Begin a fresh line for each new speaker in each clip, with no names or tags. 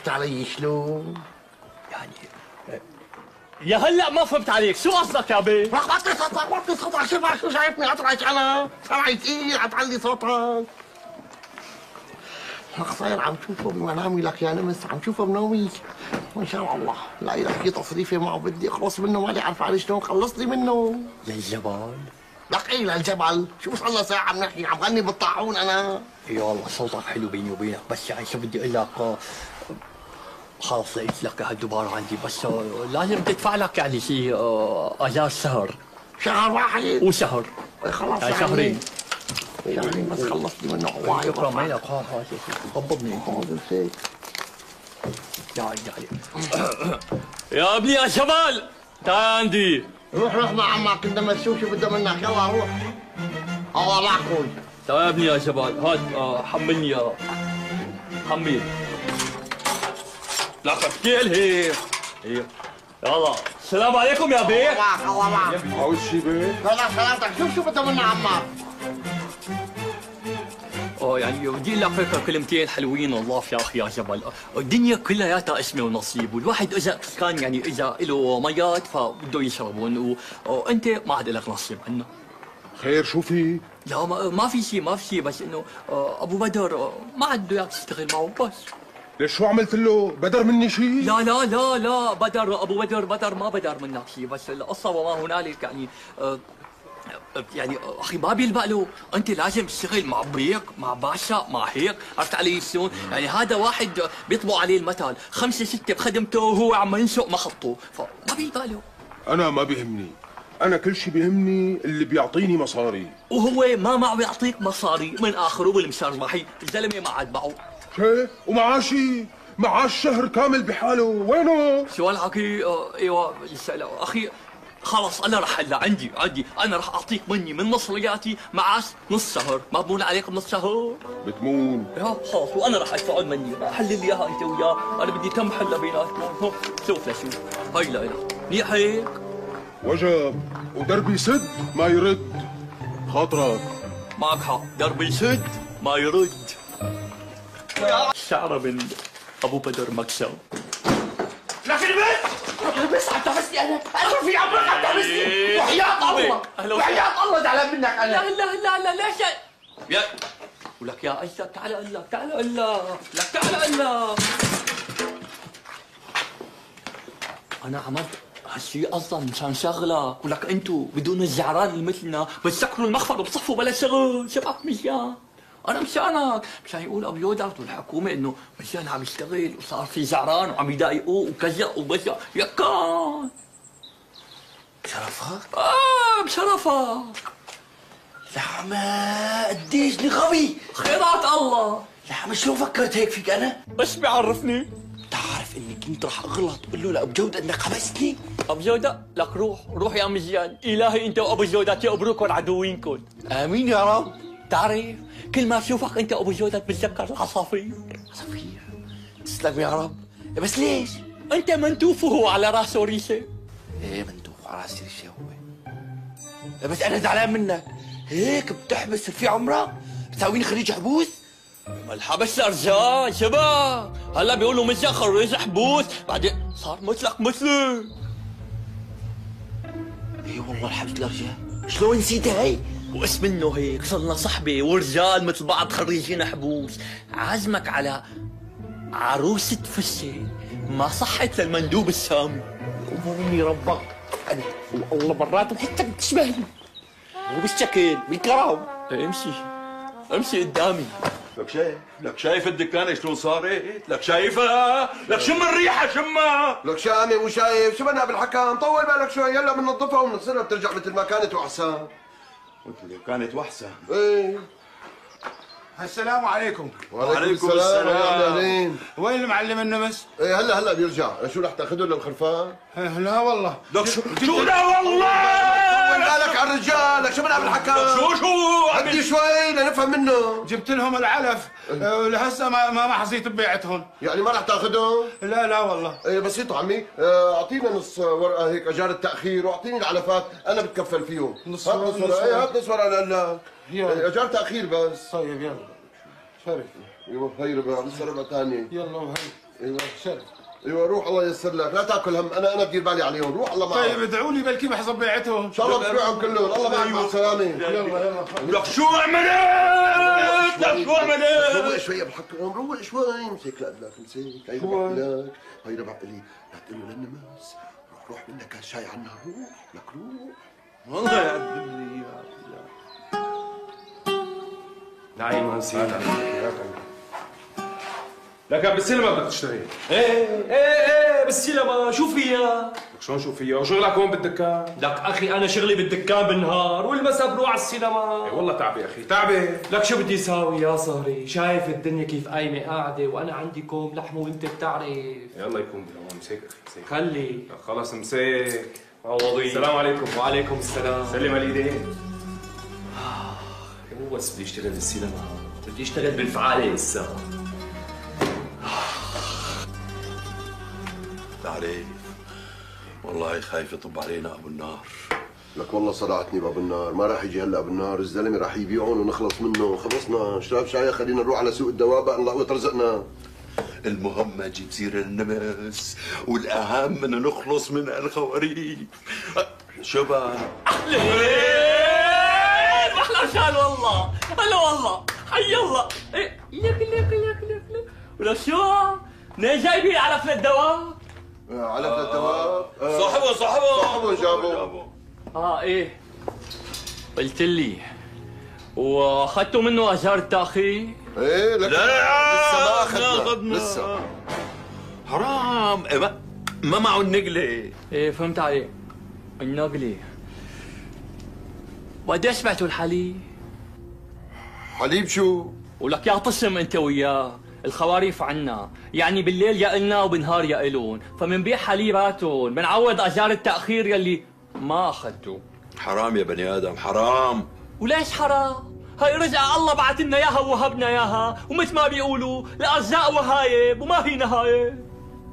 فهمت علي شلون؟
يعني يا هلا ما فهمت عليك، شو قصدك يا بيه؟
وطي صوتك شو شايفني اطرش انا؟ سمعي تقيل عتعلي صوتك. لك صاير عم شوفه بمنامي لك يا نمس، عم شوفه بنومي. وان شاء الله لاقي لك شي تصريفه معه بدي اخلص منه، ماني عارف علي شلون خلصني منه.
للجبل؟
لك ايه للجبل؟ شو صار لنا ساعة عم نحكي عم غني بالطاعون انا؟
اي والله صوتك حلو بيني وبينك، بس يعني شو بدي اقول لك، خلص لقيت لك هالدبارة عندي، بس لازم تدفع لك يعني شي اجار
شهر واحد؟
وشهر
خلاص
يعني شهرين.
شهرين بس خلصني منه هواي.
شكرا مالك، ها قبضني. تعال يا ابني يا شمال، تعال عندي.
روح مع عمك انت مسوي شو بده منك، يلا روح. الله معكم.
تعال يا ابني يا شمال، هات حملني اياها. حمل. لا تفكيل هيك. يلا السلام عليكم يا بيه.
الله معك.
عاوز شي بيه؟
لا سلامتك، شو بده منا عمك؟
يعني بدي اقول لك هيك كلمتين حلوين والله يا اخي يا جبل، الدنيا كلياتها اسمه ونصيب، والواحد اذا كان يعني اذا له ميات فبده يشربون، وانت ما عاد لك نصيب عنه.
خير شو في؟
لا ما في شيء، بس انه ابو بدر ما عاد اياك تشتغل معه بس.
ليش شو عملت له؟ بدر مني شيء؟
لا ابو بدر ما بدر منك شيء، بس القصه وما هنالك يعني اخي ما بيلبق له، انت لازم تشتغل مع بريك مع باشا مع هيك، عرفت علي شلون؟ يعني هذا واحد بيطبع عليه المثل، 5 6 بخدمته وهو عم ينشق مخطه، فما بيلبق له.
انا ما بيهمني، انا كل شيء بيهمني اللي بيعطيني مصاري.
وهو ما معه يعطيك مصاري من اخره بالمشربحي، الزلمه ما عاد معه.
شي؟ ومعاشي؟ معاش شهر كامل بحاله، وينه؟
شو هالحكي؟ ايوه لسه اخي خلص انا رح هلا عندي انا رح اعطيك من مصرياتي معاش نص شهر، ما بمون عليك بنص شهر؟
بتمون
يا خلص وانا رح ادفعهم مني، حلل لي اياها انت وياه، انا بدي كم حله بيناتكم، شوف لشوف، هاي لا منيح هيك؟
وجب، ودربي سد ما يرد خاطرك.
معك حق، دربي يسد ما يرد. شعره من ابو بدر مكسب.
لكن بس حتحبسني انا في عمرك حتحبسني وحياة الله زعلان منك انا.
لا ليش يا ولك يا ايسر تعال اقول لك انا عملت هالشيء اصلا مشان شغلك، ولك انتو بدون الزعران اللي مثلنا بتسكروا المخفر وبتصفوا بلا شغل، شبك مشان انا مشانك، مشان يقول ابو يودرت والحكومه انه مشان عم يشتغل وصار في زعران وعم يضايقوه وكذا وبشا يكان
بشرفك؟
بشرفك.
لحمة قديش غبي.
خيرات الله.
لحمة شلون فكرت هيك فيك انا؟
بس بيعرفني؟
بتعرف اني كنت رح اغلط اقول له لابو جودة انك حبستني؟
ابو جودة لك روح يا مزيان، الهي انت وابو جودة يقبروكم عدوينكم.
امين يا رب.
تعرف كل ما بشوفك انت وابو جودة بتذكر العصافير.
عصافير؟ تسلم يا رب. بس ليش؟
انت منتوف وهو على راسه ريشه.
ايه منتوف على راسي ريشه هو. بس انا زعلان منك، هيك بتحبس في عمرك؟ بتساويني خريج حبوس؟
الحبس ارجال شباب، هلا بيقولوا مش خريج حبوس، بعدين صار مثلي.
ايه والله الحبس الارجال، شلون نسيتها هي؟
واسم منه هيك صرنا صحبه ورجال مثل بعض خريجين حبوس، عازمك على عروسة فشة ما صحت للمندوب السامي.
امرني ربك انا والله مرات بحسك بتشبهني، مو بالشكل بالكرم.
امشي قدامي.
لك شايف الدكانه شلون صارت؟ لك شايفها؟ لك شم الريحه شمها.
لك شامي وشايف شو بدنا بالحكام؟ طول بالك شوي، يلا بننظفها وبنغسلها بترجع مثل ما كانت واحسن.
مثل كانت وحسه.
ايه.
السلام عليكم.
وعليكم السلام.
وين المعلم النمس؟
ايه هلا بيرجع، شو رح تاخذه للخرفان؟
لا والله.
لك شو لا والله؟
وين بالك على الرجال؟ لك شو بدنا بالحكام؟
شو
عدي شوي لنفهم منه.
جبت لهم العلف ولهسه ما حصيت ببيعتهم.
يعني ما رح تاخذه؟
لا والله.
ايه بسيطة عمي، اعطينا نص ورقة هيك اجار التأخير واعطيني العلفات، انا بتكفل فيهم.
نص
هات
ورقة.
نص ورقة، ايه هات نص ورقة لله. اجار تأخير بس.
طيب يلا. شرف.
ايوه هي ربع، لسه ربع ثاني.
يلا وهي.
ايوه شرف. ايوه روح الله ييسر لك، لا تاكل هم، انا بدير بالي عليهم، روح الله معك.
طيب ادعوا لي بلكي بحسب بيعتهم.
ان شاء الله بتبيعهم كلهم، الله معك مع السلامه.
يلا
لك شو عملت؟ لك شو عملت؟
روق شوي ابو حكم، روق شوي، مسك لك مسك، هي ربع لك، هي ربع لي، لا تقول له للنمس، روح بدنا كاس شاي عنا، روح لك روح.
والله يعذبني يا
نعيم وهنسين. لك بالسينما بدك تشتغل؟ ايه بالسينما. شو فيها؟ لك شلون شو فيها؟ وشغلك هون بالدكان؟ لك اخي انا شغلي بالدكان بالنهار والمساء بروح على السينما. ايه والله تعبي اخي تعبي. لك شو بدي اساوي يا صهري؟ شايف الدنيا كيف قايمه قاعده وانا عندي كوم لحم وانت بتعرف. يلا يكون بالهون. مسك اخي مسك. خلي. لك خلص مسك. عوضي. السلام عليكم. وعليكم السلام. سلم على الايدين. مو بس بدي اشتغل بالسينما، بدي اشتغل بالفعاليه هسه.
تعرف والله خايف يطب علينا ابو النار. لك والله صدعتني بابو النار، ما راح يجي هلا ابو النار، الزلمه راح يبيعون ونخلص منه، خلصنا شراب شاي، خلينا نروح على سوق الدوابه الله يرزقنا. المهم ما تجيب سيره النمس، والاهم ان نخلص من الخواريف. شو بقى؟
احلى شال والله. هلا والله حي الله. لك ولا شو؟ منين جايبين علف للدواب؟
علف للدواب؟
صاحبه
جابوا.
ايه قلت لي واخذتوا منه اجار التاخير؟
ايه لك
لا
لسه ما
اخذنا
اخذنا لسه.
حرام. ما معه النقله.
ايه فهمت عليك. النقله. وقديش بعتوا الحليب؟
حليب شو؟
ولك يا طسم انت وياه، الخواريف عنا، يعني بالليل يا النا وبالنهار يا الون، فمنبيع حليباتهم، بنعوض اجار التاخير يلي ما اخذتوا.
حرام يا بني ادم حرام.
وليش حرام؟ هاي رجع الله بعت لنا اياها ووهبنا اياها، ومثل ما بيقولوا الارزاق وهايب وما هي نهايه.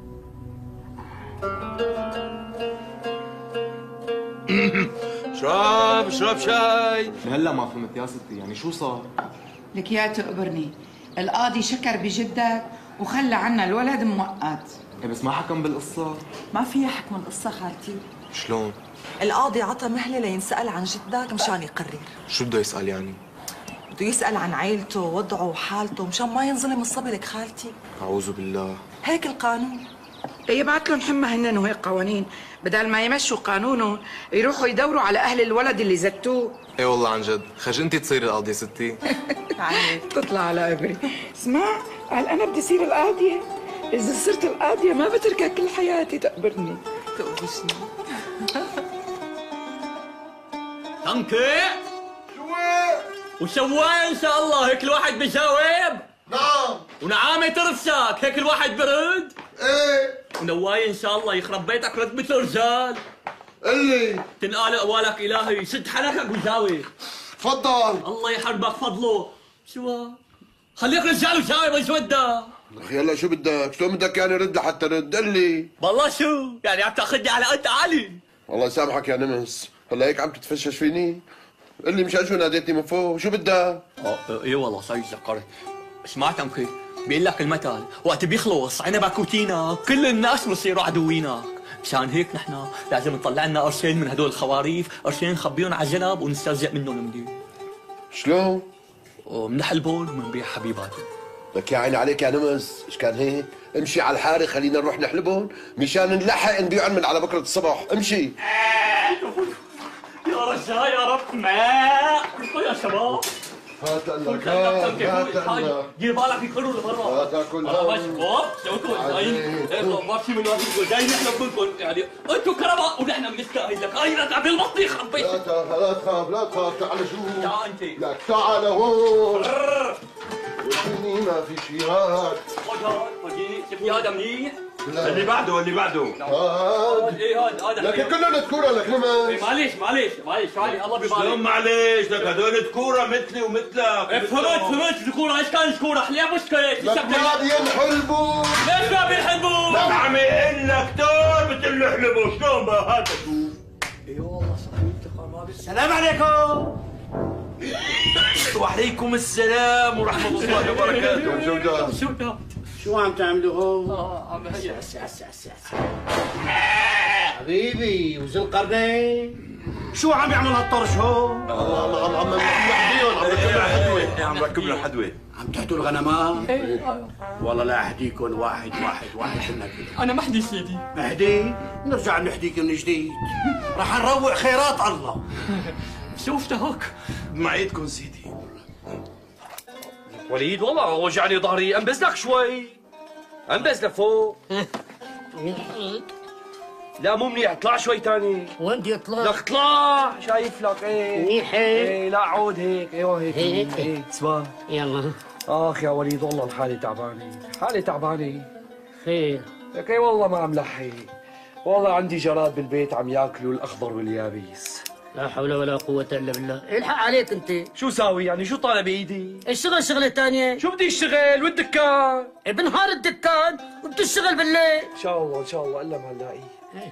اشرب شاي.
هلا ما فهمت يا ستي، يعني شو صار؟
لك يا تقبرني، القاضي شكر بجدك وخلى عنا الولد مؤقت.
إيه بس ما حكم بالقصة.
ما فيها حكم القصة خالتي.
شلون؟
القاضي عطى مهلة لينسأل عن جدك مشان يقرر.
شو بده يسأل يعني؟
بده يسأل عن عيلته ووضعه وحالته مشان ما ينظلم الصبي لك خالتي.
أعوذ بالله.
هيك القانون.
يبعت لهم حمى هنن وهيك قوانين، بدل ما يمشوا قانونهم يروحوا يدوروا على اهل الولد اللي زتوه.
ايه والله عن جد، خج انت تصيري القاضية ستي.
تطلع على قبري. اسمع، قال انا بدي اصير القاضية، اذا صرت القاضية ما بتركك كل حياتي تقبرني.
تقبشني.
تنكي وشواية ان شاء الله، هيك الواحد بجاوب.
نعم.
ونعامة ترفسك، هيك الواحد برد.
ايه.
ونواية ان شاء الله يخرب بيتك رد مثل الرجال.
اللي
تنقال قوالك الهي، سد حنكك وجاوب.
تفضل.
الله يحربك فضله. شو خليك رجال وجاوب ايش ودك؟
اخي هلا شو بدك؟ شلون بدك يعني رد لحتى رد؟ قل لي.
والله شو؟ يعني عم تاخذني على قد علي؟
الله يسامحك يا نمس، هلا هيك عم تتفشش فيني؟ قل لي مشان شو ناديتني من فوق؟ شو بدك؟
ايه والله صحيح ذكرت. سمعت امكي بيقول لك المثل وقت بيخلص عنبك وتينك كل الناس بصيروا عدوينك، مشان هيك نحن لازم نطلع لنا قرشين من هدول الخواريف، قرشين نخبيهم على جنب ونسترزق منهم منيح.
شلون؟
ومنحلبون ومنبيع حبيباتهم.
لك يا عيني عليك يا نمس، ايش كان هيك؟ امشي على الحارة خلينا نروح نحلبهم مشان نلحق نبيعهم من على بكرة الصبح، امشي.
يا رجال يا رب ماء يا شباب.
هات لك هات.
دير بالك يكرروا لبرا.
هات
بس هوب شوفوا جايين ما في من واحد جايين نحن منكم، يعني انتم كرماء ونحن بنستاهل لك. هاي رجع بالبطيخ ربي.
لا تخاف لا تخاف، تعال شوف.
تعال انت.
لك تعال هون. وديني ما في شي. هات
خذ هاد خذي، شوفي هذا منيح.
اللي بعده
هات.
ايه هذا
لك كلنا نذكرها لك نمس.
معليش علي الله ببارك.
شلون معلش؟ لك هدول ذكوره مثلي ومثلك.
فهمت ذكوره. ايش كان ذكوره؟ حليب مشكله.
لك ما بينحلبوا.
ليش ما بينحلبوا؟
لك عم يقول لك دور بتقول له احلبوا. شلون بقى هذا؟
اي والله صحيح ما بيصير.
السلام عليكم. وعليكم السلام ورحمة الله وبركاته.
شو ده؟
شو ده؟
شو عم تعملوا هون؟
عم هيا
حبيبي وذو القرنين شو عم يعمل هالطرش هون؟
عم نحديهم، عم نركب لنا حدوه.
عم ركب لنا حدوه.
عم تحدوا الغنمات؟ والله لا احديكم واحد منا كده.
انا مهدي سيدي.
مهدي؟ نرجع نحديك من جديد. رح نروق خيرات الله.
شوفتك
بمعيدكم سيدي.
وليد والله وجعني ظهري، انبز لك شوي. انبز لفوق. لا مو منيح، اطلع شوي تاني.
وين بدي اطلع؟
لك اطلع، شايف لك ايه.
منيح
ايه لا عود هيك، ايوه هيك.
هيك.
اسمع.
يلا.
اخ يا وليد والله الحالة تعبانة.
خير.
لك اي والله ما عم لحق. والله عندي جراد بالبيت عم ياكلوا الاخضر واليابس.
لا حول ولا قوة الا بالله، الحق عليك انت.
شو ساوي يعني؟ شو طالع بايدي؟
الشغل شغلة ثانية.
شو بدي اشتغل والدكان؟
بنهار الدكان وبتشتغل بالليل.
ان شاء الله الا ما نلاقي.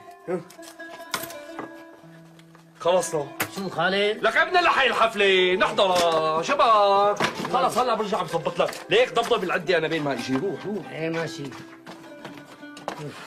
خلصنا.
شو خالد؟
لك ابن لحي الحفلة نحضرها شباب. خلص هلا برجع بظبط لك، ليك ضبضب اللي عندي انا بين ما اجي. روح.
ايه ماشي.